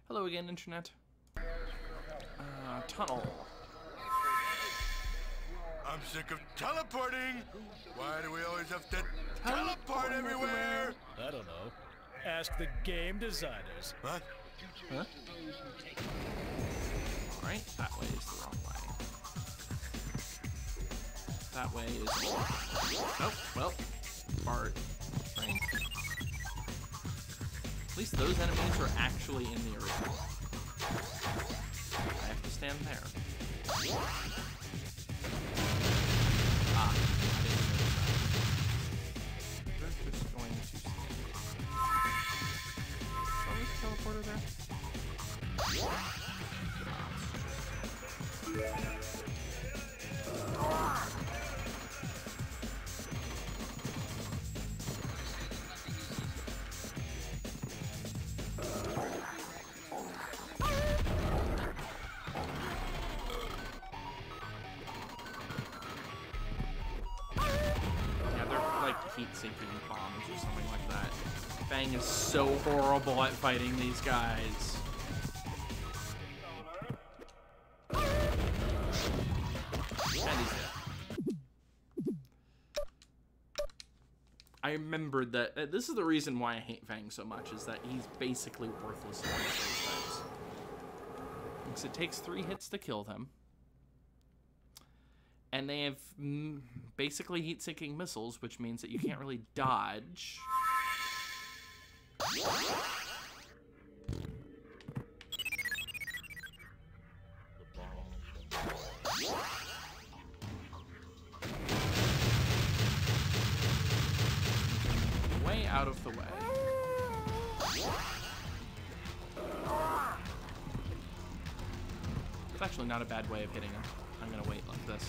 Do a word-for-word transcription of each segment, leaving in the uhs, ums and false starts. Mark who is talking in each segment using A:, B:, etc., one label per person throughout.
A: Hello again, Internet. Uh, tunnel.
B: I'm sick of teleporting. Why do we always have to teleport everywhere?
C: I don't know. Ask the game designers.
B: What?
A: Huh? Alright, that way is the wrong way. That way is... Oh, well. Bart. Frank. At least those enemies are actually in the original. I have to stand there. Ah, I didn't notice that. They're just going to stand there. Oh, is the teleporter there? Heat-sinking bombs or something like that. Fang is so horrible at fighting these guys. And he's dead. I remembered that uh, this is the reason why I hate Fang so much, is that he's basically worthless in these fights. Because it takes three hits to kill them. And they have mm, basically heat-sinking missiles, which means that you can't really dodge. Way out of the way. It's actually not a bad way of hitting him. I'm gonna wait like this.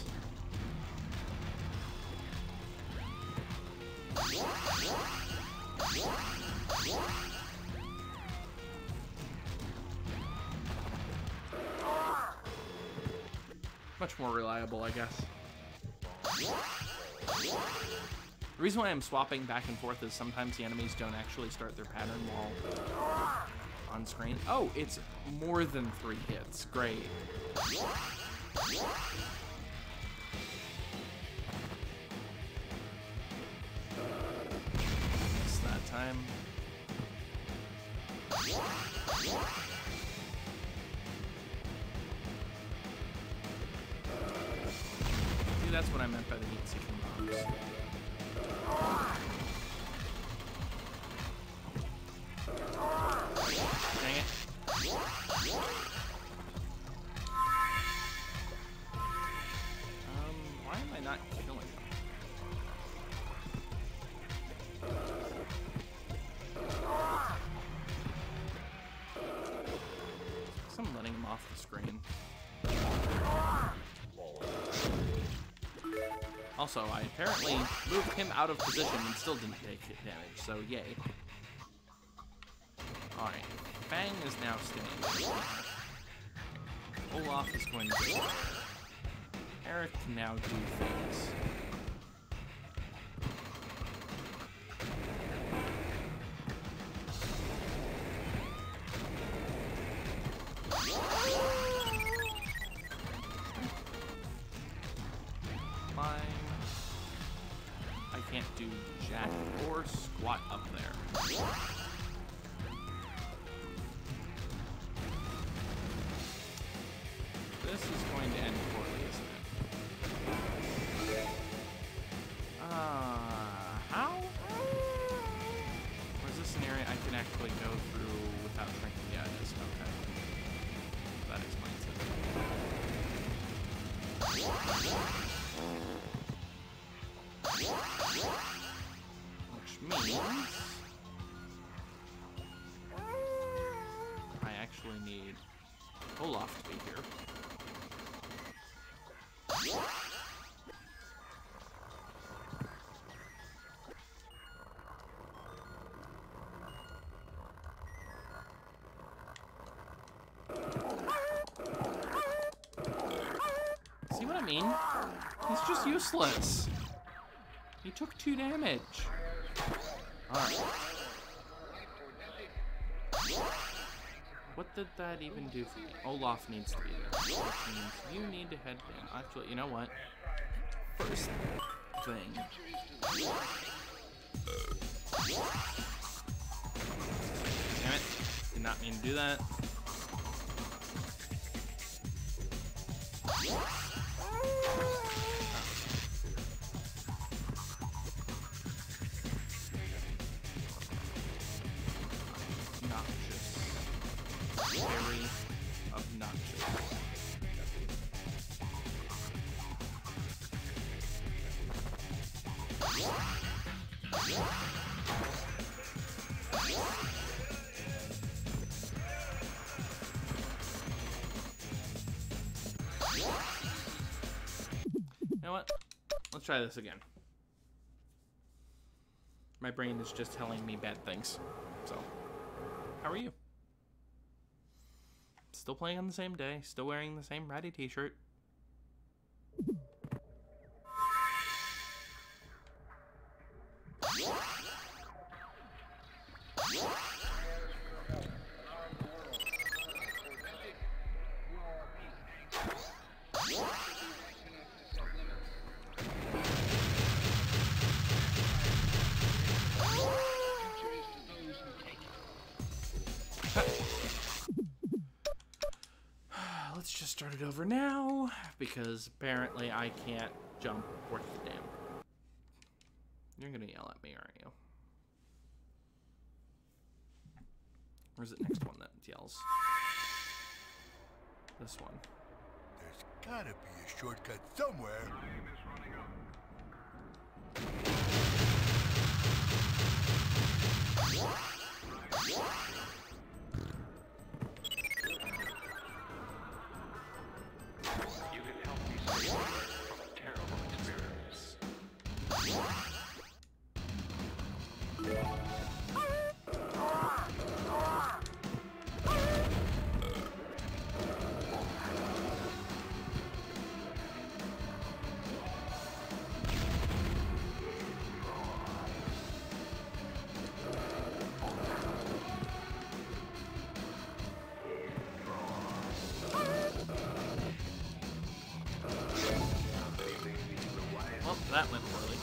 A: Much more reliable, I guess. The reason why I'm swapping back and forth is sometimes the enemies don't actually start their pattern while on screen. Oh, it's more than three hits. Great. Missed that time. See, that's what I meant by the heat-seeking bombs. Dang it. Um, why am I not killing them? I'm letting him off the screen. Also, I apparently moved him out of position and still didn't take hit damage, so yay. Alright, Fang is now standing. Olaf is going to go there. Eric can now do things. Fine. I can't do jack or squat up there. This is going to end poorly, isn't it? Uh, how? Or is this an area I can actually go through without shrinking? Yeah, it is. Okay. That explains it. Which means I actually need Olaf to be here. See what I mean? He's just useless. He took two damage. Alright. What did that even do for me? Olaf needs to be there, which means you need to head in. Actually, you know what? First thing. Damn it. Did not mean to do that. Obnoxious. Very obnoxious. You know what? Let's try this again. My brain is just telling me bad things. So, how are you? Still playing on the same day, still wearing the same ratty t-shirt. Let's just start it over now, because apparently I can't jump worth the damn. You're gonna yell at me, aren't you? Or is it next one that yells? This one.
B: There's gotta be a shortcut somewhere.
D: You can help me save from a terrible experience.
A: Well, that went poorly.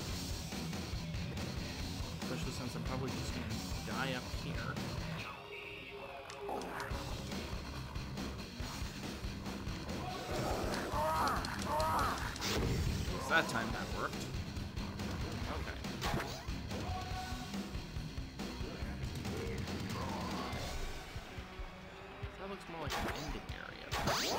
A: Especially since I'm probably just gonna die up here. So that time that worked. Okay. That looks more like an ending area.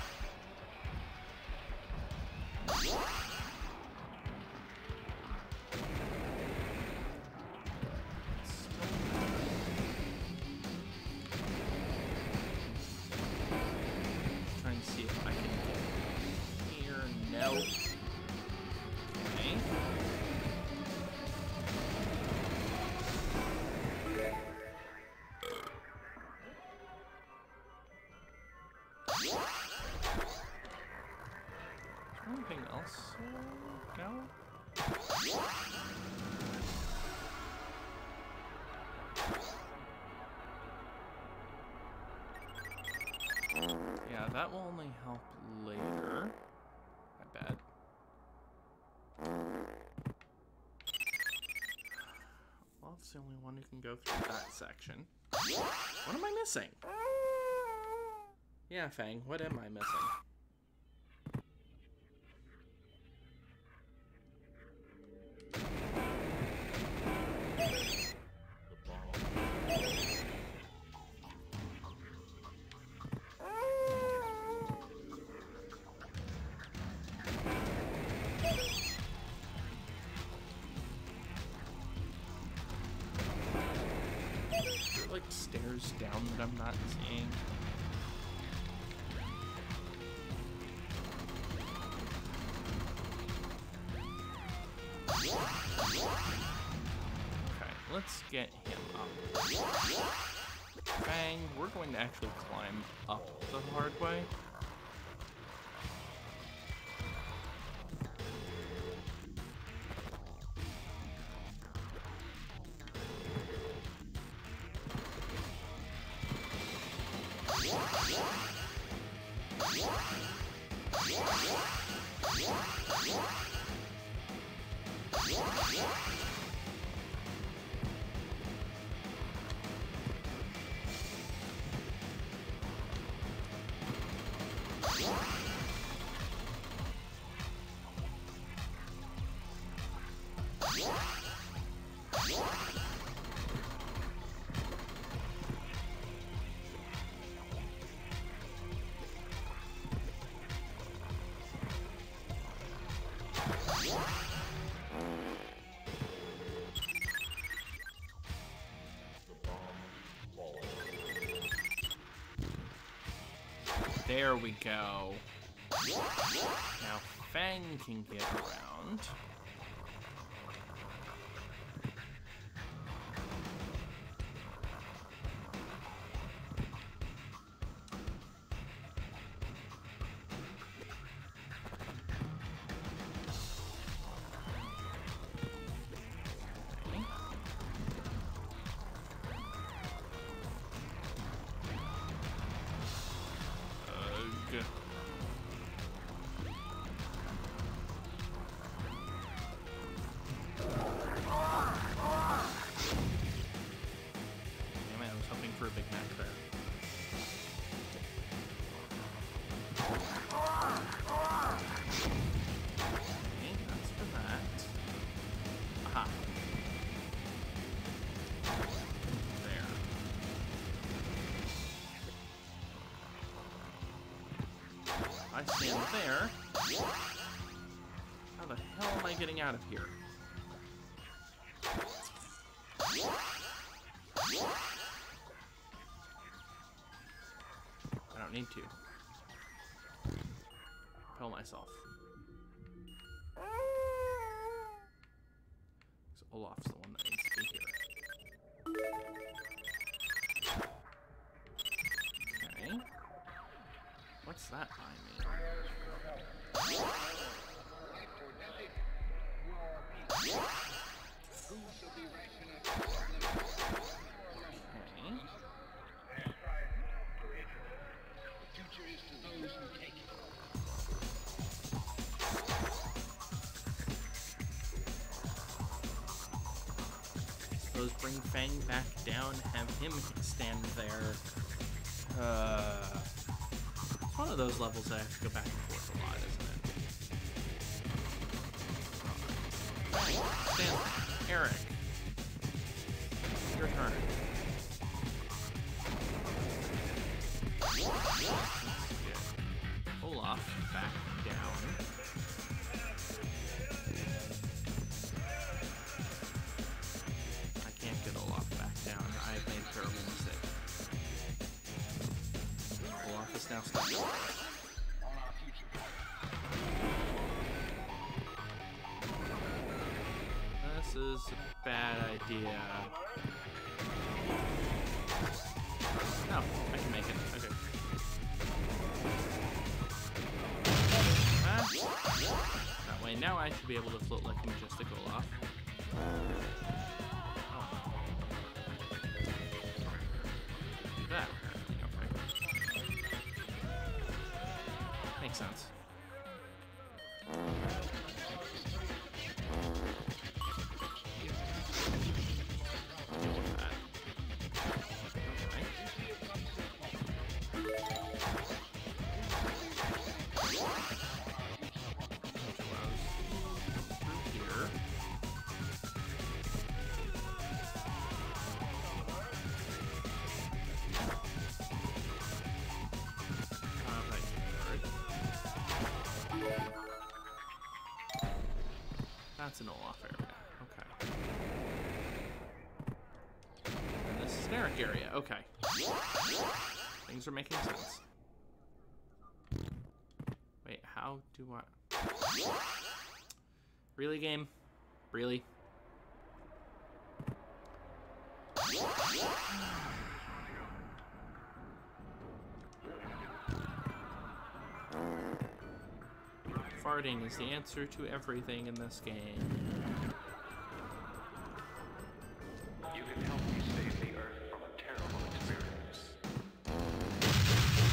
A: Trying to see if I can get here. No. Okay. Anything else? Uh, no? Yeah, that will only help later. I bet. Well, it's the only one who can go through that section. What am I missing? Yeah, Fang, what am I missing? Like stairs down that I'm not seeing. Okay, let's get him up. Bang, we're going to actually climb up the hard way. There we go. Now Fang can get around. I stand there. How the hell am I getting out of here? I don't need to. Propel myself. So Olaf's the one that needs to be here. Okay. What's that by me? Okay. Suppose bring Fang back down, have him stand there. Uh, it's one of those levels that I have to go back and forth a lot, isn't it? Fang, stand there. Eric, your turn. Let's get Olaf back down. I can't get Olaf back down. I've made a terrible mistake. Olaf is now stuck over there. This is a bad idea. No, I can make it. Okay. Ah. That way, now I should be able to float like a majestic Olaf. Oh. Do that, apparently. Okay. Makes sense. Deal with that. Okay. Here. Uh, right here. That's an Olaf area. Okay. And this is an Eric area. Okay. Things are making sense. Wait, how do I... Really, game? Really? Farting is the answer to everything in this game.
D: You can help me save the Earth from a terrible experience.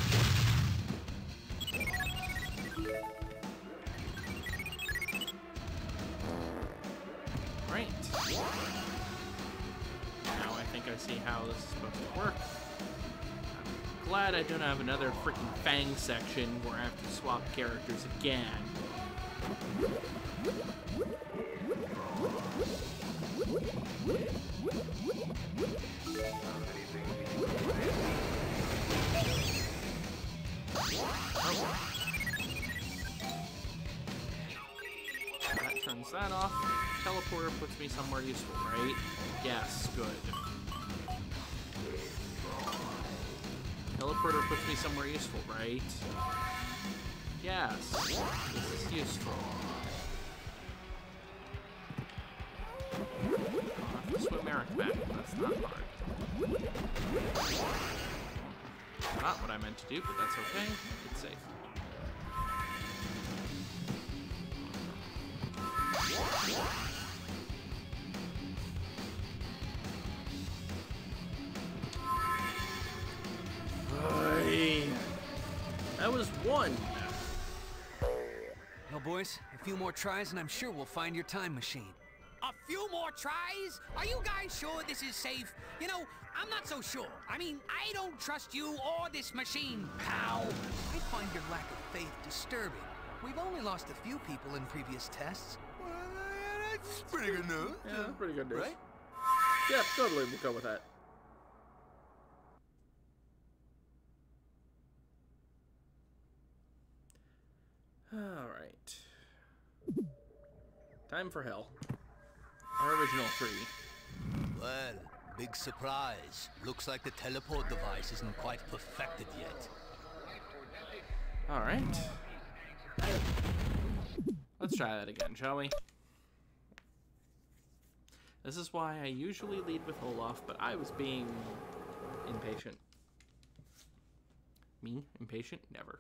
A: glad I don't have another freaking Fang section where I have to swap characters again. Oh. That turns that off. Teleporter puts me somewhere useful, right? Yes, good. Teleporter puts me somewhere useful, right? Yes, this is useful. I'll have to swim Eric back, but that's not hard. Not what I meant to do, but that's okay. It's safe. That was one.
E: Well, boys, a few more tries and I'm sure we'll find your time machine.
F: A few more tries? Are you guys sure this is safe? You know, I'm not so sure. I mean, I don't trust you or this machine, pal.
E: I find your lack of faith disturbing. We've only lost a few people in previous tests.
B: Well, yeah, that's pretty good news.
A: Yeah, that's pretty good news.
B: Right?
A: Yeah, totally. We'll go with that. Alright. Time for hell. Our original three.
E: Well, big surprise. Looks like the teleport device isn't quite perfected yet.
A: Alright. Let's try that again, shall we? This is why I usually lead with Olaf, but I was being impatient. Me? Impatient? Never.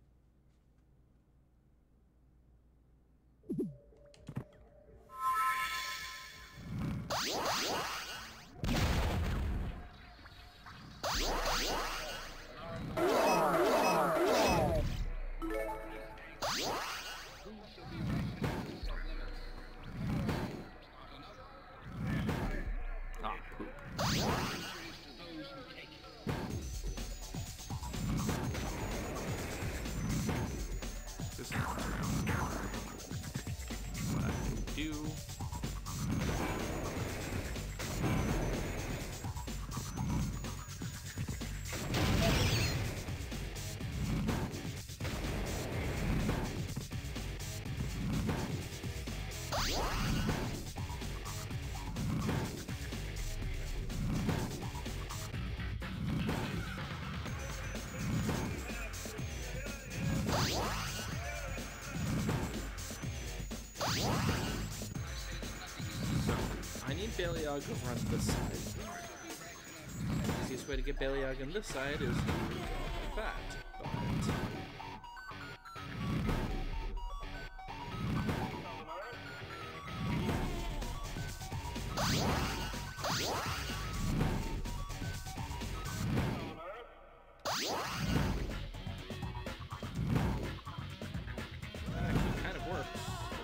A: Baleog over on this side. The easiest way to get Baleog on this side is to go like that. But that actually kind of works.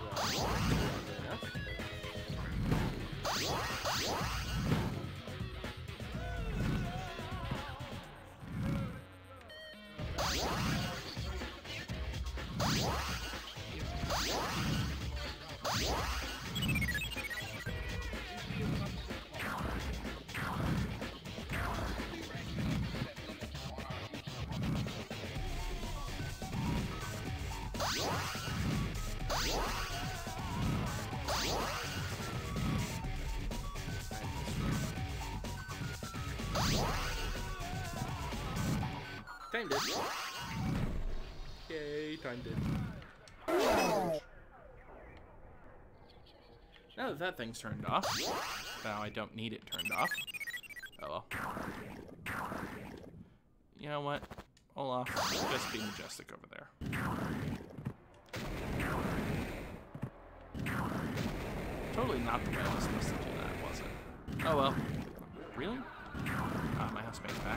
A: Timed it. Yay, timed it. Now that that thing's turned off, now I don't need it turned off. Oh well. You know what? Olaf, just be majestic over there. Totally not the way I was supposed to do that, was it? Oh well. Really? Ah, my housemate's back.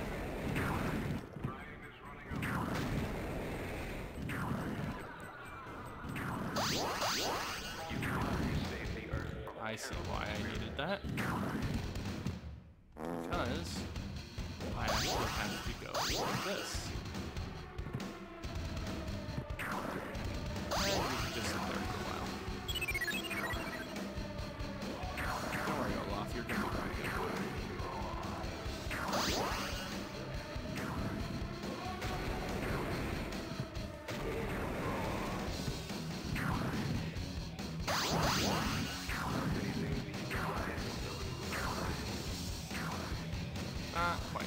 A: I see why I needed that. Because I actually kind of to go like this. And you can just sit there for a while. Don't worry, Olaf, you're gonna be very good. Not quite.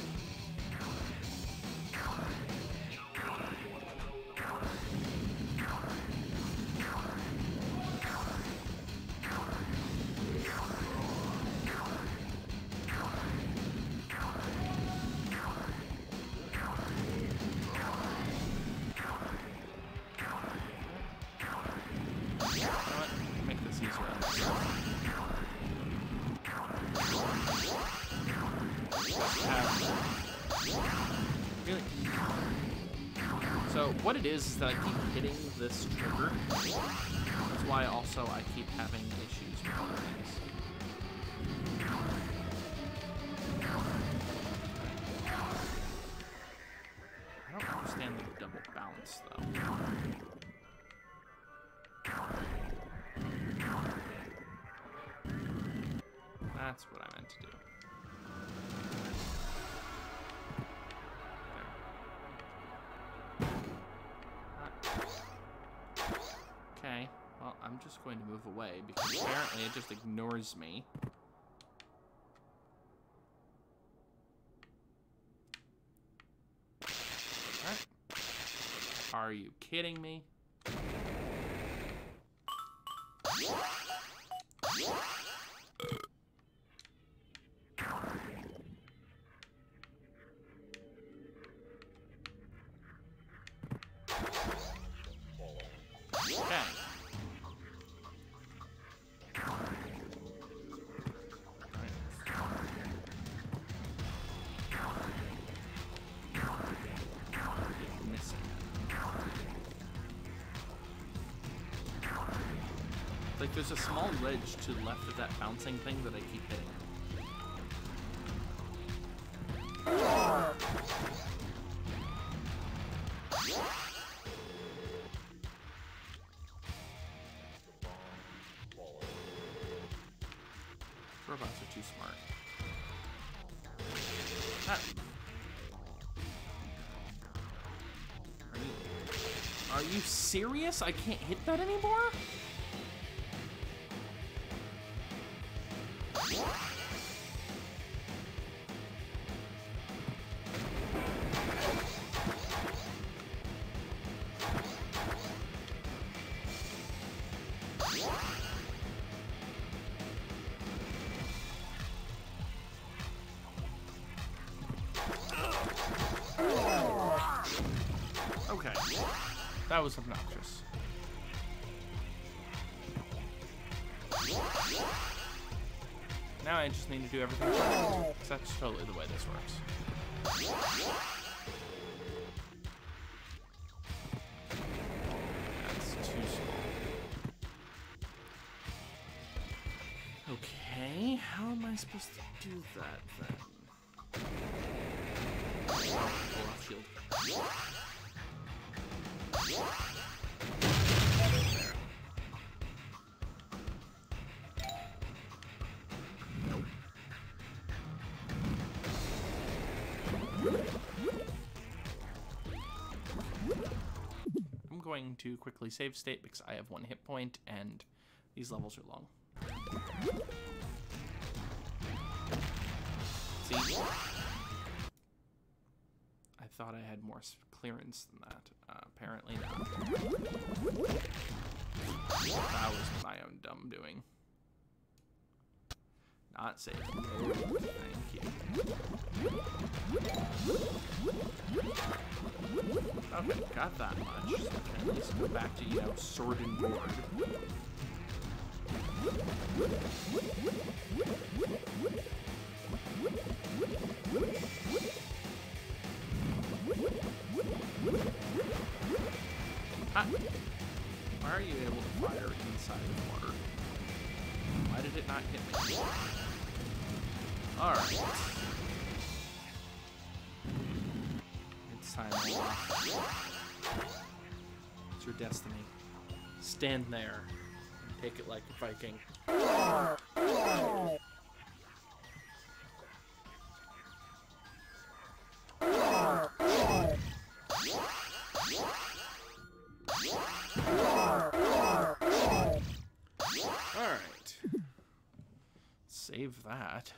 A: You know what? Make this easier on myself. Really? So what it is is that I keep hitting this trigger. That's why also I keep having issues with other things. I don't understand the double bounce though. That's what I meant to do. Okay, well, I'm just going to move away because apparently it just ignores me. Alright. Are you kidding me? Like, there's a small ledge to the left of that bouncing thing that I keep hitting. Robots are too smart. Ah. Are you, are you serious? I can't hit that anymore? Okay, that was obnoxious. Now I just need to do everything right, because that's totally the way this works. That's too small. Okay, how am I supposed to do that then? Oh, pull off shield. Nope. I'm going to quickly save state because I have one hit point and these levels are long. See? I thought I had more clearance than that. Uh, apparently not. That was my own dumb doing. Not safe. Oh, thank you. Okay, got that much. So I can at least go back to, you know, sword and board. Ah. Why are you able to fire inside of water? Why did it not hit me? Alright. this time, Olaf. It's your destiny. Stand there and take it like a Viking. Alright. Save that.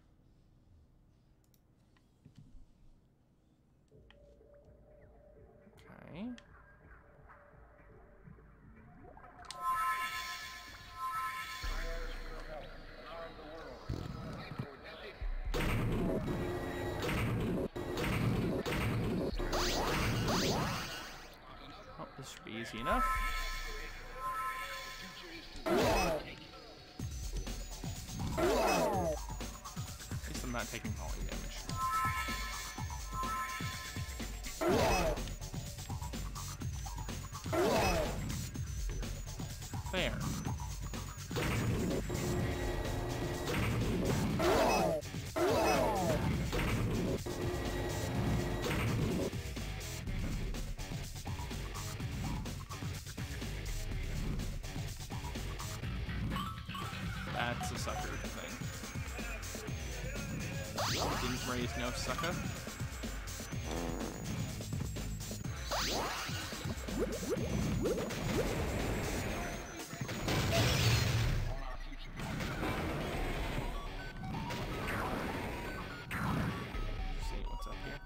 A: Okay. Oh, this should be easy enough. At least I'm not taking volley damage. Fair. That's a sucker thing. Didn't raise no sucker. See what's up here.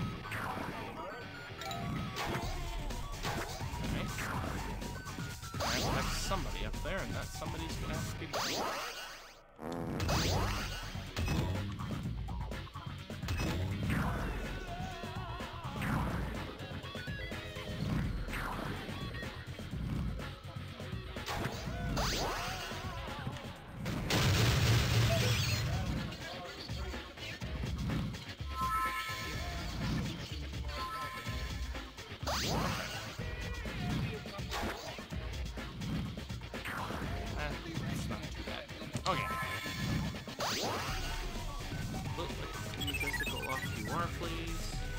A: Okay. I have somebody up there, and that somebody's gonna have to be good. Okay. Look like egotistical off you are, please.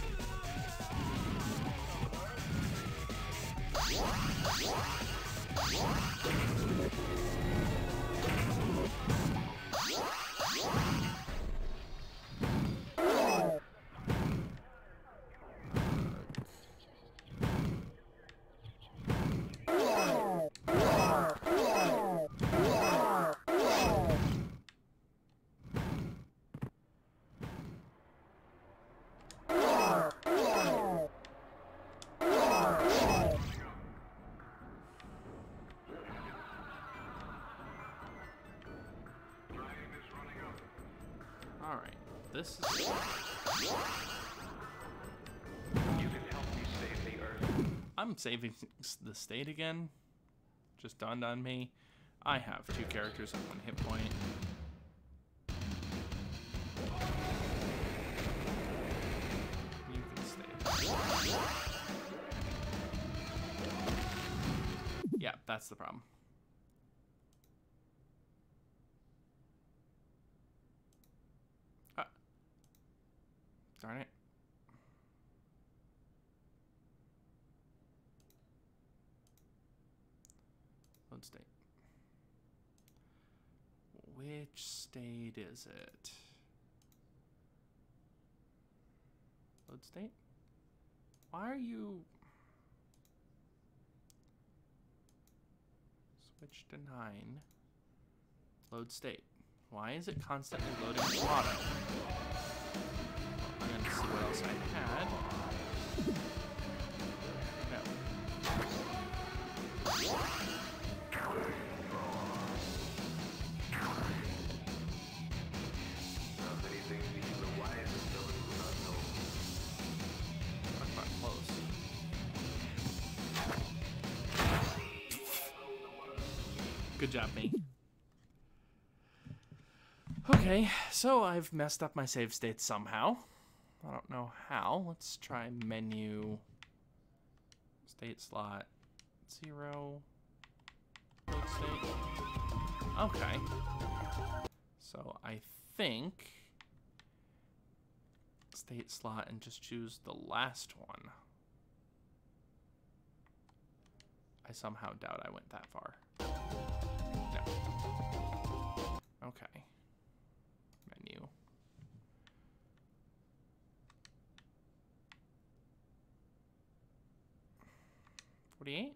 A: Alright, this is...
D: You can help me save the Earth.
A: I'm saving the state again. Just dawned on me. I have two characters with one hit point. You can stay. Yeah, that's the problem. Ah. Darn it. Load state. Which state is it? Load state? Why are you... Switch to nine. Load state. Why is it constantly loading auto? I'm gonna see what else I had. No. That's not close. Good job, me. Okay, so I've messed up my save state somehow. I don't know how. Let's try menu. State slot. Zero. Load state. Okay. So I think state slot and just choose the last one. I somehow doubt I went that far. No. Okay. Menu. forty-eight?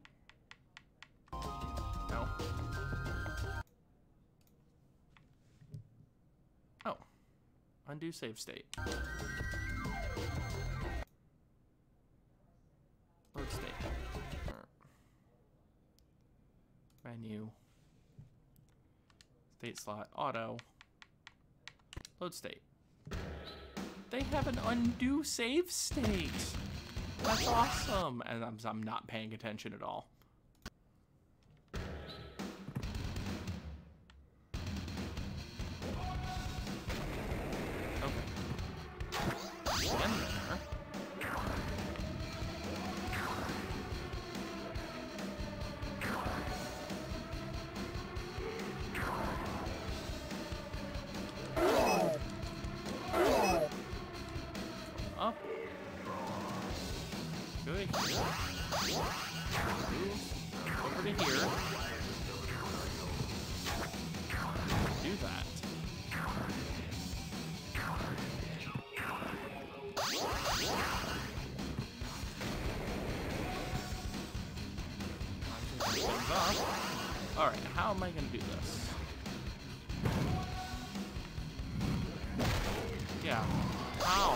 A: No. Oh. Undo save state. Load state. Menu. State slot. Auto. Load state. They have an undo save state. That's awesome. And I'm, I'm not paying attention at all. Okay. And there. Up. Go to here. Move over to here. Do that. Alright, how am I going to do this? Yeah. How?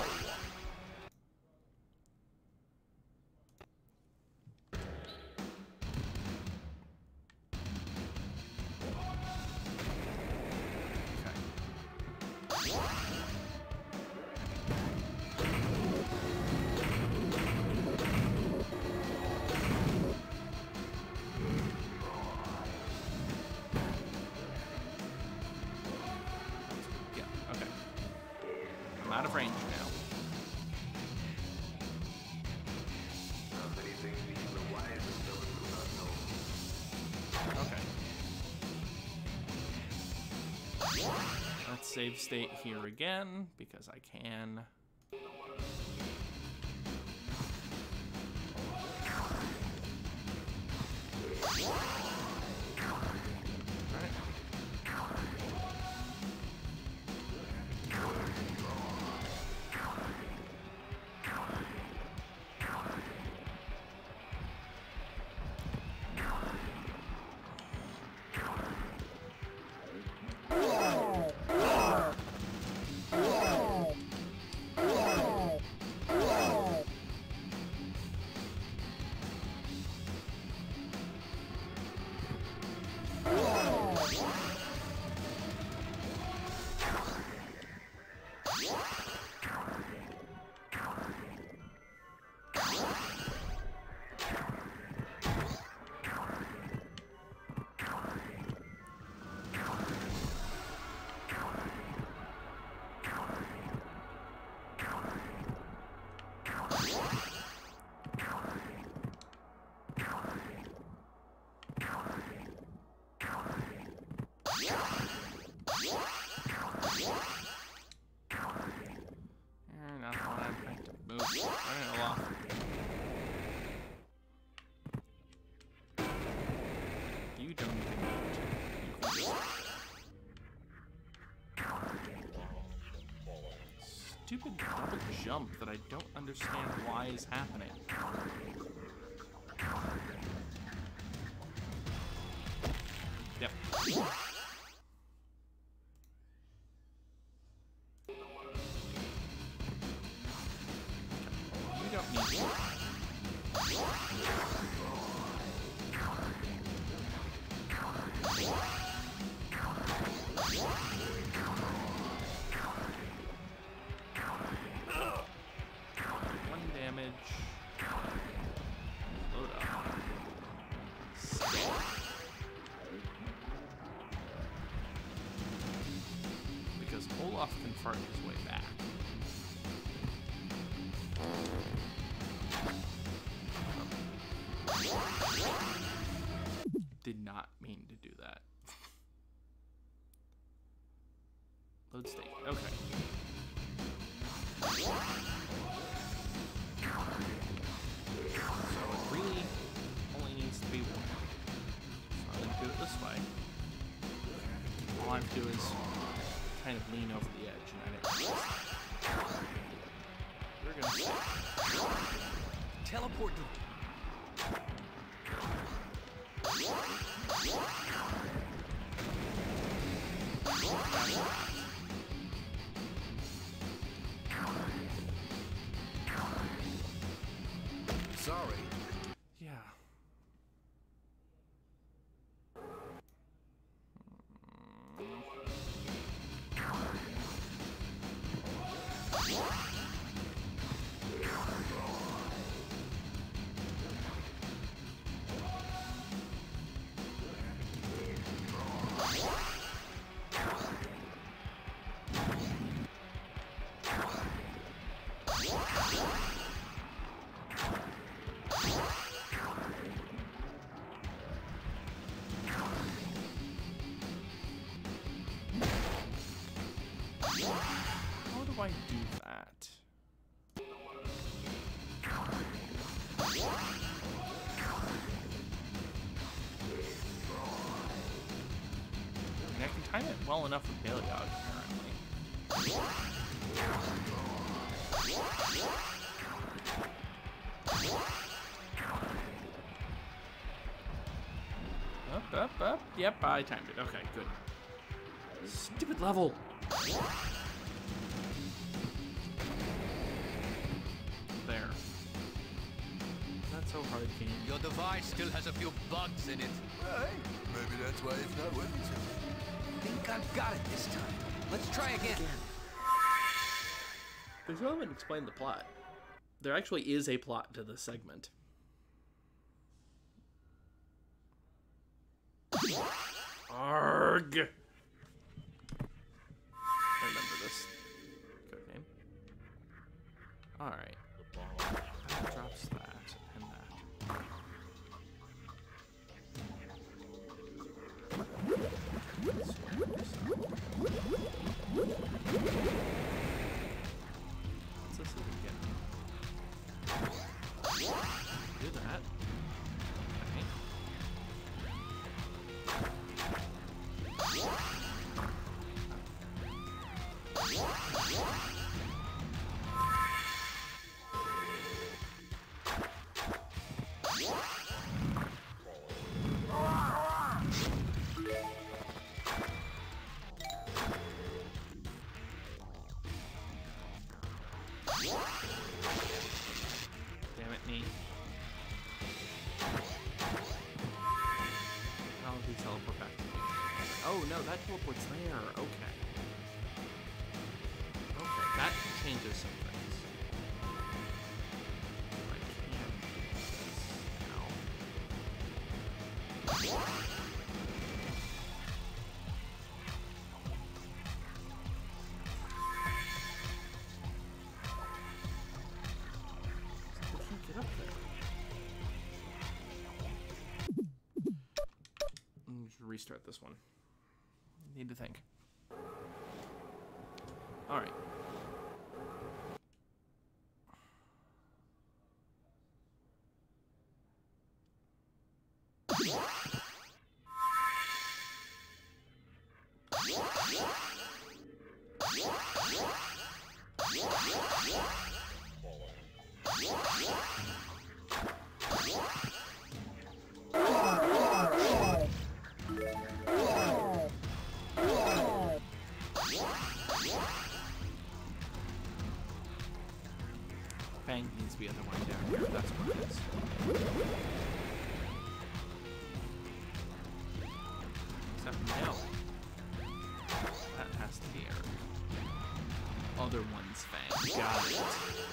A: Out of range now. Okay. Let's save state here again because I can. You don't even need to. You can just... Stupid double jump that I don't understand why is happening. Yep. You don't need to. One damage. Load up. Stay. Because Olaf can fart his way back. Did not mean to do that. Load state. Okay.
F: teleport to...
B: Sorry.
A: Yeah. How do I do that? I mean, I can time it well enough with Baleog, apparently. Up, up, up. Yep, I timed it. Okay, good. Stupid level. There. Not so hard, game.
E: Your device still has a few bugs in it.
B: Right. Maybe that's why it's not working so well.
F: I think I've got it this time. Let's try again.
A: We still haven't explained the plot. There actually is a plot to this segment. Arg! I remember this code name. Alright. That drops that and that. What's this again? Do that. Okay. Damn it, me. I'll do teleport back. Oh no, that teleport's there. Okay. Okay, that changes some things. I can't do this now. I can't get up there. Let me just restart this one. Need to think. All right. Fang needs to be on the one down here. That's what it is. Except no. That has to be Eric. Other one's Fang. Got it.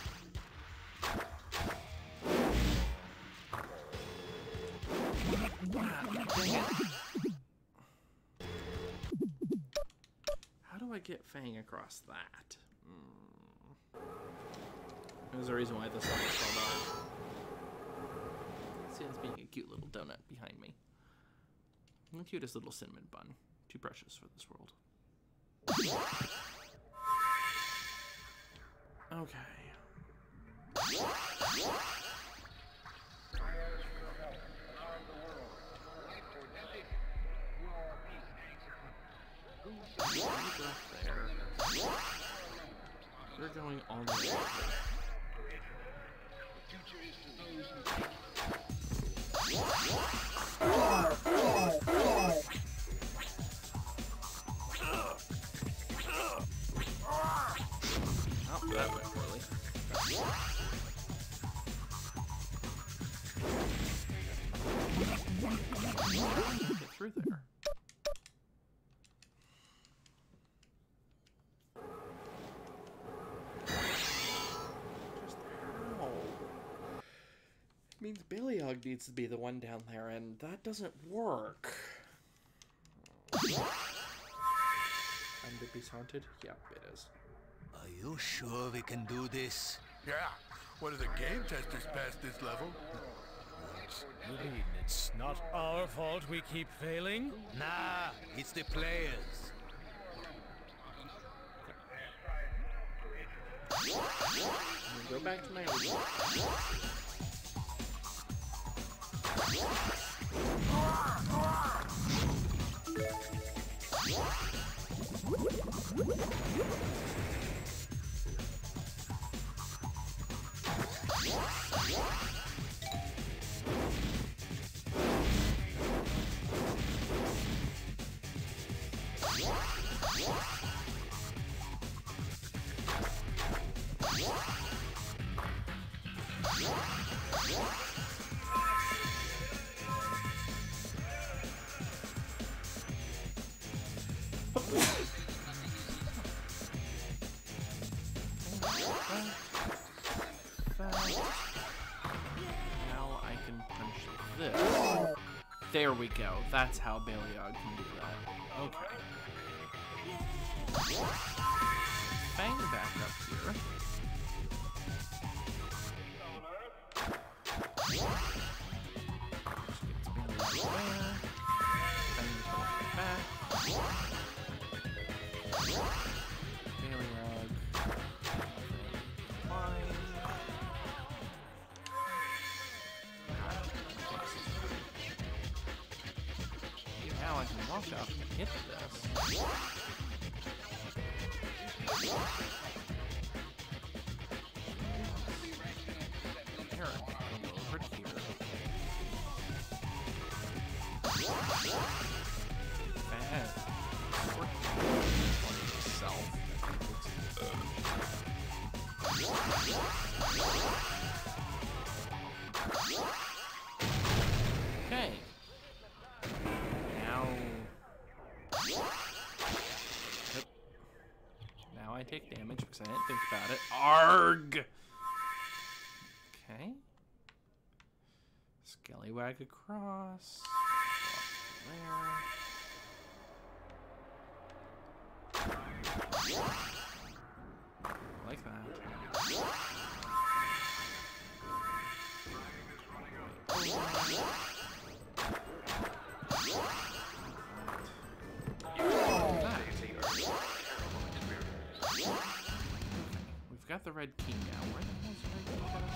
A: Ah, dang it. How do I get Fang across that? Hmm. There's a reason why this song is called Arg. See, it's being a cute little donut behind me. The cutest little cinnamon bun. Too precious for this world. Okay. There. We're going all the way over. Oh, that went poorly. Get through there. Just how? It means Beliog needs to be the one down there, and that doesn't work. Time to be haunted? Yep, it is.
E: Are you sure we can do this?
B: Yeah. One of the game testers passed this level.
C: You mean it's not our fault we keep failing?
E: Nah, it's the players.
A: I'm gonna go back to my old Now I can punch this. There we go. That's how Beliog can do that. Okay. Fang back up here. Just get Beliog there. Fang to come back. Beliog. Fine. Now I can walk up and hit this. There, I can go over here. Bad. On itself. Okay. Now. Yep. Now I take damage because I didn't think about it. Arg! Okay. Scallywag across. There. Like that. We've got the red key now. Where the hell's the red key?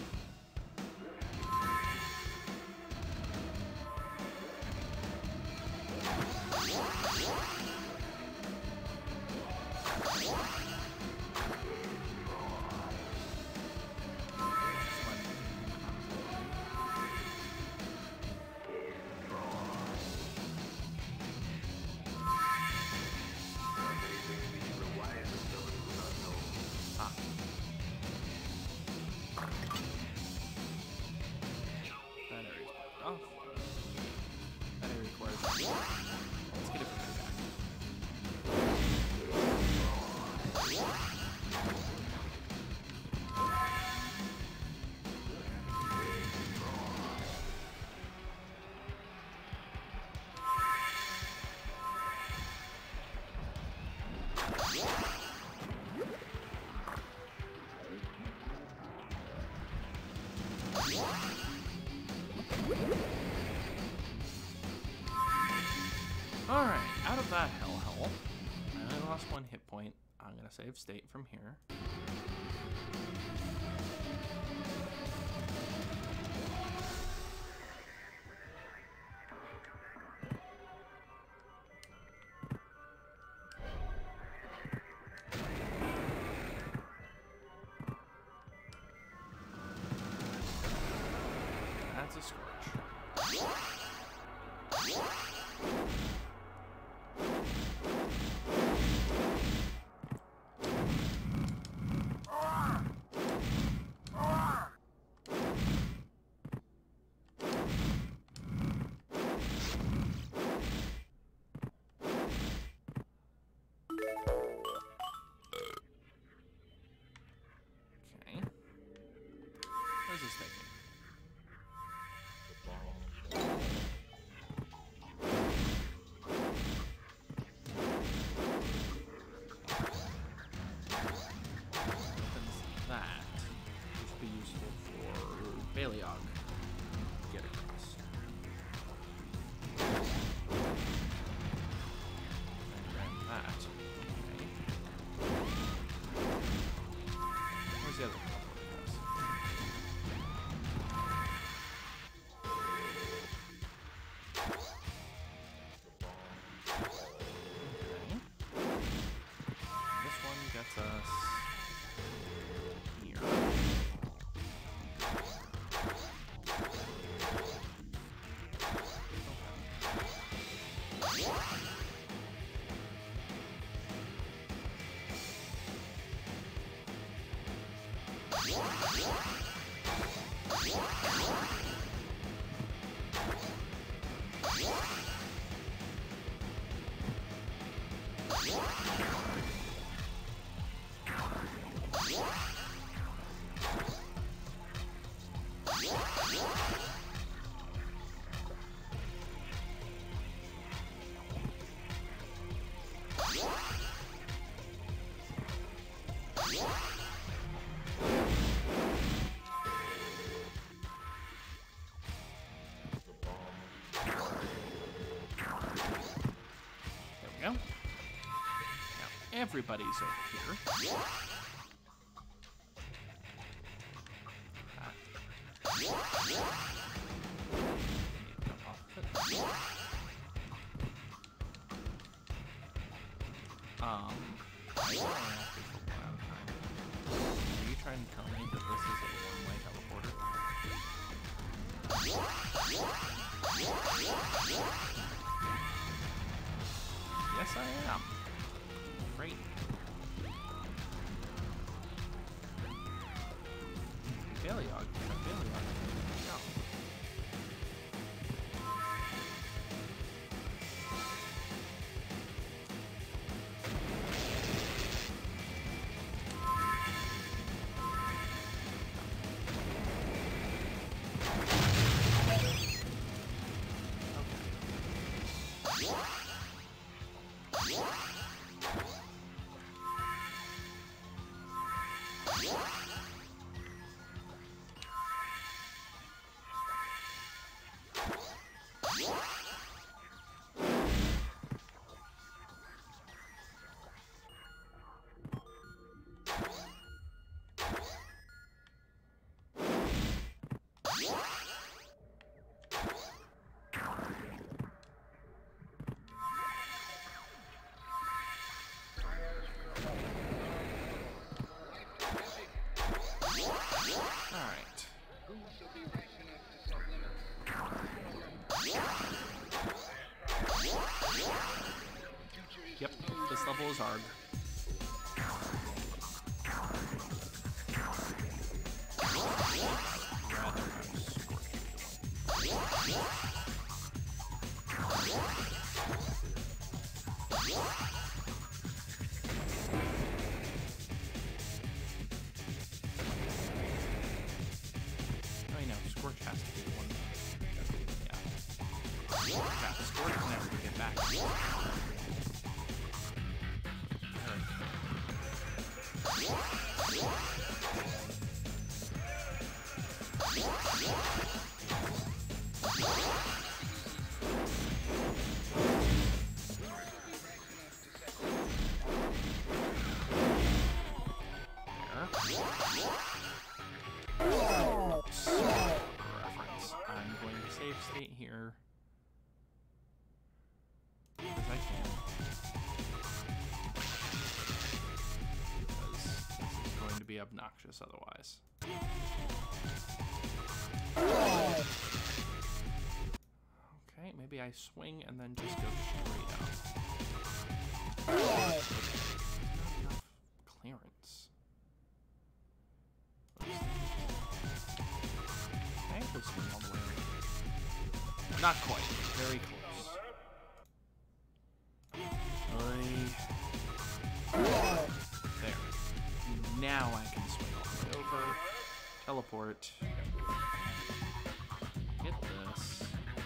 A: Alright, out of that hellhole. I only lost one hit point. I'm gonna save state from here. the Scorch. Get across. And grab that. Okay. Where's the other one? Okay. This one gets us here. There we go. Now everybody's over here. Ah. Jump off of it. Um, I don't know if this will run out of time. Are you trying to tell me that this is a one-way teleporter? Yes, I am. Great. Baleog. Baleog. No. Yep, this level is A R G. Rather have I know, Scorch has to be the one. Yeah. Yeah, Scorch can never get back. Reference. I'm going to save state here because I can. Because this is going to be obnoxious otherwise. I swing and then just go straight up. Not enough clearance. Can I actually swing all the way over? Not quite. Very close. I... There. Now I can swing all the way over. Teleport. Get this.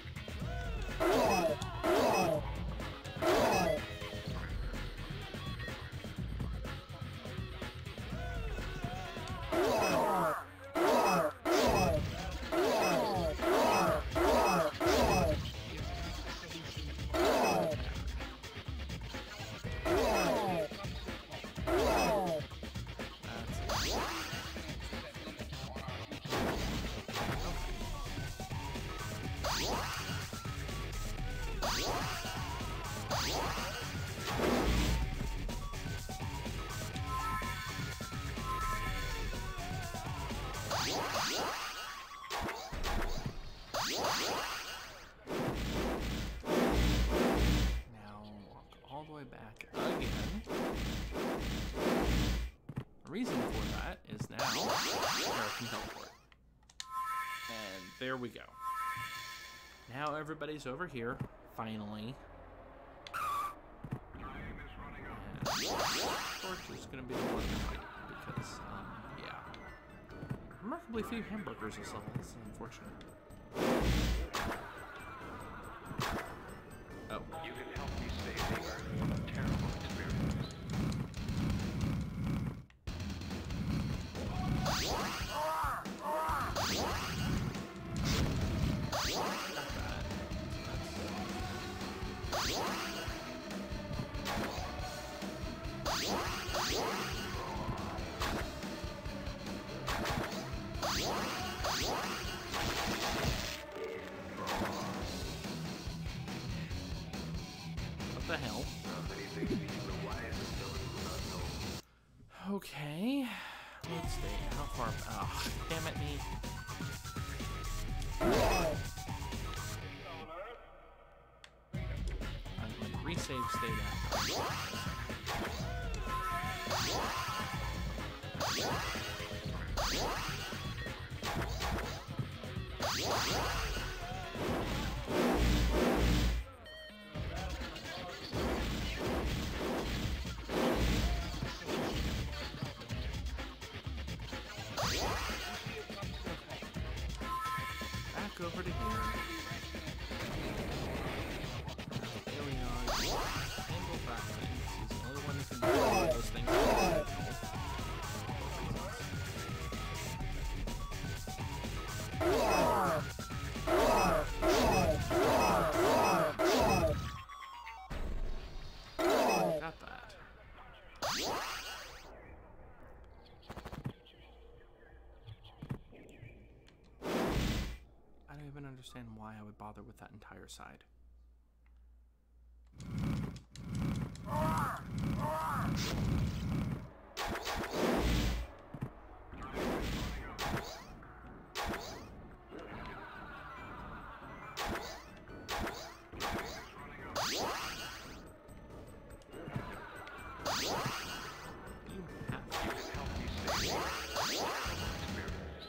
A: Back again. The reason for that is now Eric can teleport. And there we go. Now everybody's over here, finally. And Torch is going to be the one to fight because, um, yeah. Remarkably few hamburgers this level. This is unfortunate. Oh.
D: You can help me save the Earth from a terrible experience.
A: What the hell? Okay. Let's see. How far? Oh, damn it, me. I'm going to resave state after. Back over to here. There we are. Single back things. He's the only one who can do those things. Got that. I don't even understand why I would bother with that entire side. You have to.
D: You can help me save the Earth from a terrible experience.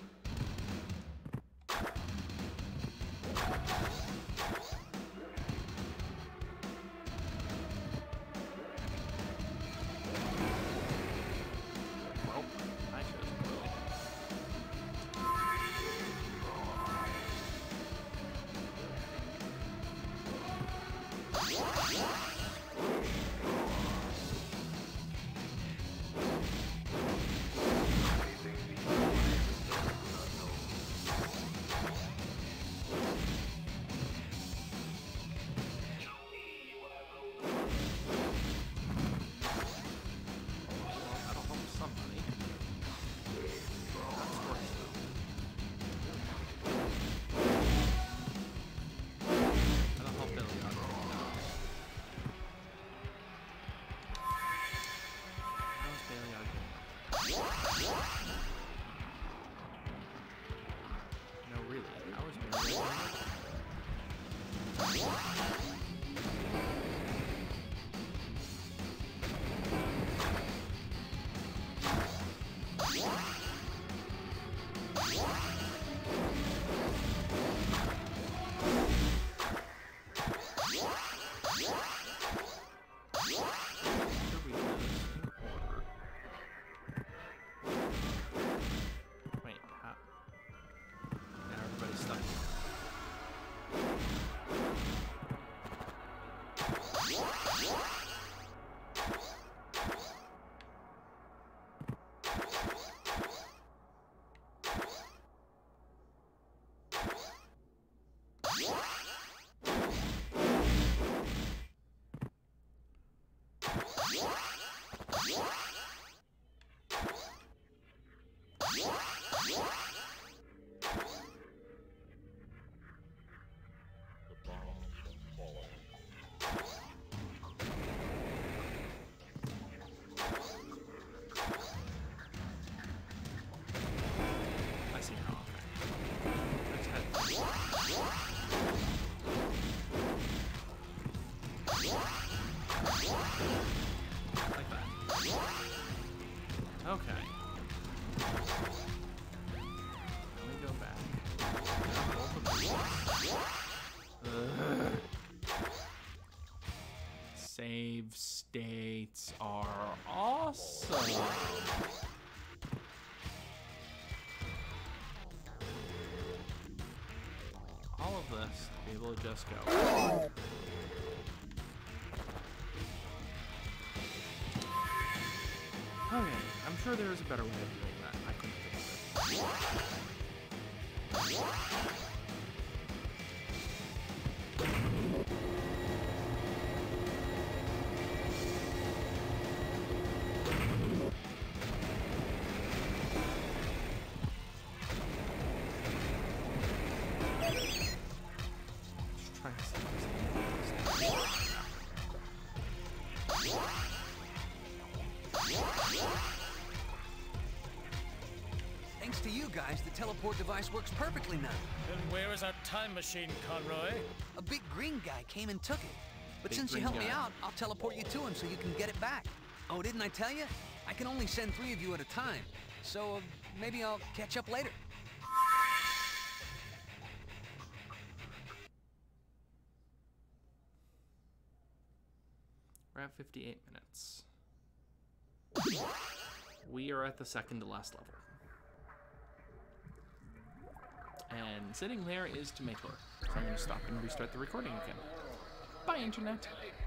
A: Well, I chose poorly. That'll help somebody. That's worse though. That'll help Billy out. How's Bailey out here? No, really. How is Bailey out here? Wait, how? Now everybody's stuck. I see how. Let's head. Like that. Okay. Let me go back. Ugh. Save states are awesome. All of this to be able to just go. Okay, I'm sure there is a better way of doing that. I couldn't think of it. Just trying to see if there's anything else.
F: Thanks to you guys, the teleport device works perfectly now.
C: Then where is our time machine, Conroy?
F: A big green guy came and took it. But
A: Big
F: since you
A: green
F: helped me
A: guy.
F: out, I'll teleport you to him so you can get it back. Oh, didn't I tell you? I can only send three of you at a time. So uh, maybe I'll catch up later.
A: We're at fifty-eight minutes. We are at the second to last level. And sitting there is Tomato. So I'm going to stop and restart the recording again. Bye, Internet.